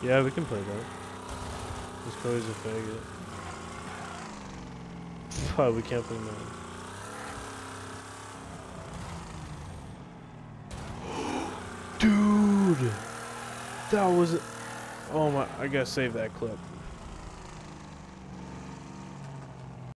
Yeah, we can play that. This Cody's a faggot. Fuck, we can't play that. Dude! That was... Oh my... I gotta save that clip.